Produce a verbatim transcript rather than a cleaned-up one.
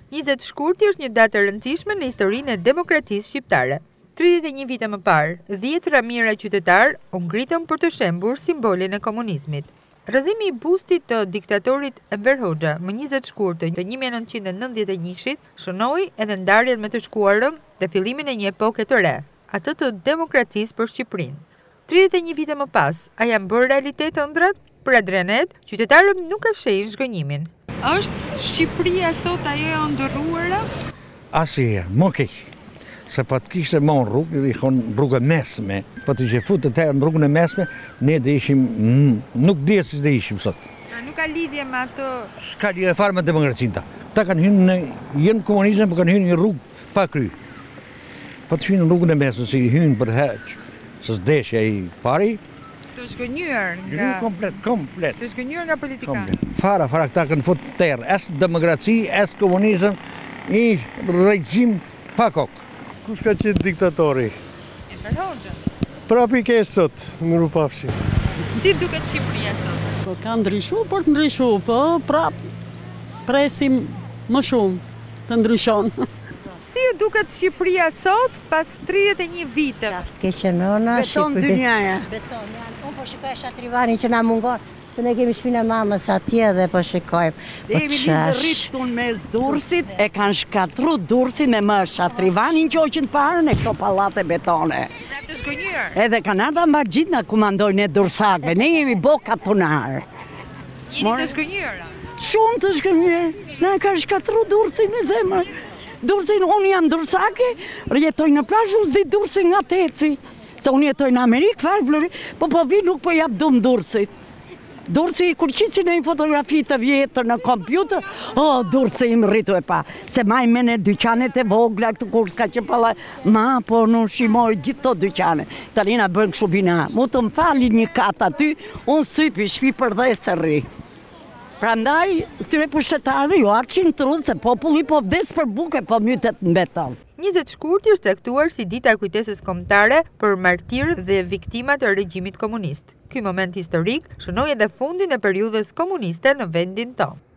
njëzet shkurti është një datë e rëndësishme në historinë e demokracisë shqiptare. tridhjetë e një vite më parë, dhjetra mijëra qytetar u ngritën për të shembur simbolin e komunizmit. Rrëzimi i bustit të diktatorit Enver Hoxha më njëzet shkurtë të një mijë e nëntëqind e nëntëdhjetë e njëit shënoi edhe ndarjen me të shkuarën dhe fillimin e një epoke të re, atë të demokracisë për Shqipërinë. tridhjetë e një vite më pas, a janë bërë realitet ëndrat? Për Adrianet, qytetarët nuk e fshehin zhgënjimin. Është Shqipëria sot ajo e ndërruara? Asnjëherë, më keq. Se pa të kishte mon rrugë, i kon rrugë mesme. Pa të që futë të në rrugën e mesme, ne dhe ishim, nuk dhe si dhe ishim sot. Pra nuk ka lidhje me ato... Shka lidhje farë me demokracinë ta. Ta kanë hynë në jenë komunizëm, për kanë hynë një rrugë pa kry. Pa të hynë në rrugën e mesme, si hynë për heqë, së zdeshja i pari. Të shgënjur nga... Komplet, komplet. Të shgënjur nga politikanë. Fara, fara, këta kanë fut terë, es demokraci, es komunizëm, i regjim pa kokë. Kush ka qenë diktatori? Enver Hoxha. Prapi ke sot, më rupafshi. Si duket Shqipëria sot? Po ka ndryshu, për të ndryshu, po prap presim më shumë të ndryshon. Si ju duket Shqipëria sot pas tridhjetë e një vite? S'ke që nëna, Beton dynjaja. Beton, janë. Unë po shikoj shatrivani që na mungon. Të ne kemi shpinë e mamës atje dhe po shikojmë. Dhe jemi një rritun me Durrësit, e kanë shkatru Durrësin me më shatrivanin që oqën parën e këto pallate betone. Pra të shgënjur. Edhe kanë ardha mba gjithë na komandojnë e Dursakve, ne jemi boka punarë. Jeni të shgënjur? Shumë të shgënjur, na kanë shkatru Durrësin në zemër. Durrësin, unë jam Dursake, rjetoj në plazh, unë zdi Durrësin nga teci. Se unë jetoj në Amerikë, farë vlëri, po po vi nuk po jap dum Durrësit. Durrësi, kur qisin e një fotografi të vjetër në kompjuter, o, Durrësi im rritu e pa. Se ma i mene dyqanet e vogla, këtë kur s'ka që pala, ma, po në shimoj gjithë të dyqanet. Të rina bërë këshu bina, mu të më fali një katë aty, unë sypi, shpi për dhe se rri. Pra ndaj, këtyre pushtetarë, jo arqin të rrëdhë, se populli po vdes për buke, po mytet në beton. njëzet shkurti është caktuar si dita e kujtesës kombëtare për martirët dhe viktimat e regjimit komunist. Ky moment historik shënoi edhe fundin e periudhës komuniste në vendin tonë.